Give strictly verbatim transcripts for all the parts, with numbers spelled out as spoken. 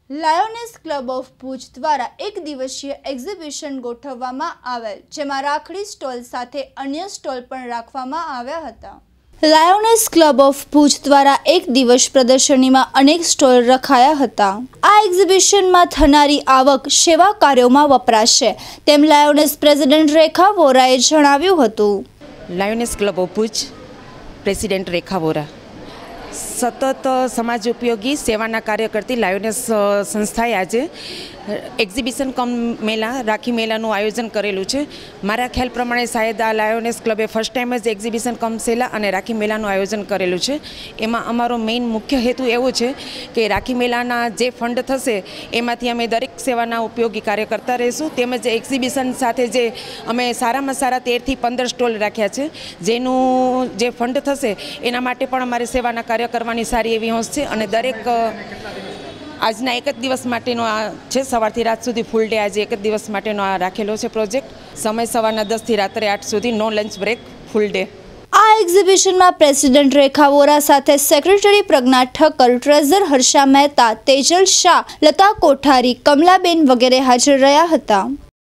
Lioness club of Bhuj દ્વારા એક દિવસીય એક્ઝિબિશન ગોઠવવામાં આવેલ, જેમાં રાખડી સ્ટોલ સાથે અન્ય સ્ટોલ પણ રાખવામાં આવ્યા હતા। લાયોનેસ ક્લબ ઓફ ભુજ દ્વારા એક દિવસ પ્રદર્શનીમાં અનેક સ્ટોલ રખાયા હતા। આ એક્ઝિબિશનમાં થનારી આવક સેવા કાર્યોમાં વપરાશે તેમ લાયોનેસ પ્રેસિડેન્ટ રેખા વોરાએ જણાવ્યું હતું। Lioness club of Bhuj president Rekha Vora સતત સમાજ ઉપયોગી સેવાના કાર્ય કરતી લાયોનેસ સંસ્થાએ આજે એક્ઝિબિશન કમ મેળા રાખી મેળાનું આયોજન કરેલું છે। મારા ખ્યાલ પ્રમાણે શાયદ આ લાયોનેસ ક્લબે ફર્સ્ટ ટાઈમ જ એક્ઝિબિશન કમ સેલા અને રાખી મેળાનું આયોજન કરેલું છે। એમાં અમારો મેઇન મુખ્ય હેતુ એવો છે કે રાખી મેળાના જે ફંડ થશે એમાંથી અમે દરેક સેવાના ઉપયોગી કાર્ય કરતા રહીશું, તેમજ એક્ઝિબિશન સાથે જે અમે સારામાં સારા તેરથી પંદર સ્ટોલ રાખ્યા છે, જેનું જે ફંડ થશે એના માટે પણ અમારે સેવાના કાર્ય કરવાની સારી એવી હોંશ છે। અને દરેક આજના એક જ દિવસ માટેનો આ છે, સવારથી રાત સુધી ફૂલ ડે આજે એક જ દિવસ માટેનો આ રાખેલો છે પ્રોજેક્ટ। સમય સવારના દસથી રાત્રે આઠ સુધી, no lunch break, full day. આ એક્ઝિબિશનમાં પ્રેસિડેન્ટ રેખા વોરા સાથે સેક્રેટરી પ્રજ્ઞા ઠક્કર, ટ્રેઝર હર્ષા મહેતા, તેજલ શાહ, લતા કોઠારી, કમલાબેન વગેરે હાજર રહ્યા હતા।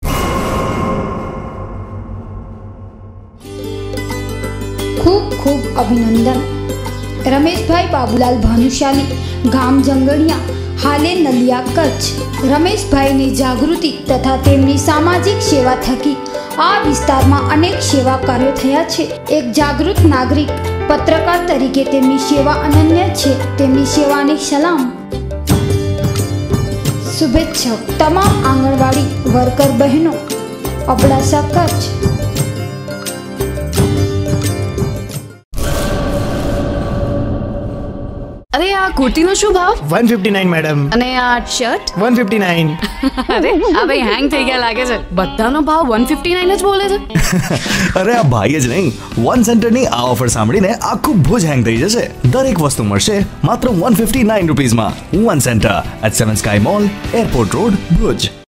ખૂબ ખૂબ અભિનંદન રમેશભાઈ બાબુલાલ ભાનુશાલી, ગામ જંગણિયા, હાલે નલિયા, કચ્છ। રમેશભાઈની જાગૃતિ તથા તેમની સામાજિક સેવા થકી આ વિસ્તારમાં અનેક સેવા કાર્યો થયા છે। એક જાગૃત નાગરિક પત્રકાર તરીકે તેમની સેવા અનન્ય છે। તેમની સેવાની સલામ। શુભેચ્છક તમામ આંગણવાડી વર્કર બહેનો, અબડાસા, કચ્છ। અરે આ કુર્તીનો શું ભાવ? one fifty-nine madam. અને આ શર્ટ? one fifty-nine। અરે આ ભાઈ હેંગ થઈ ગયા લાગે છે, બધાનો ભાવ one fifty-nine જ બોલે છે। અરે આ ભાઈ જ નહીં, વન સેન્ટરની આ ઓફર સાંભળીને આખું ભુજ હેંગ થઈ જશે। દરેક વસ્તુ મળશે માત્ર one fifty-nine રૂપીસમાં। One centre at seven sky mall, airport road, Bhuj.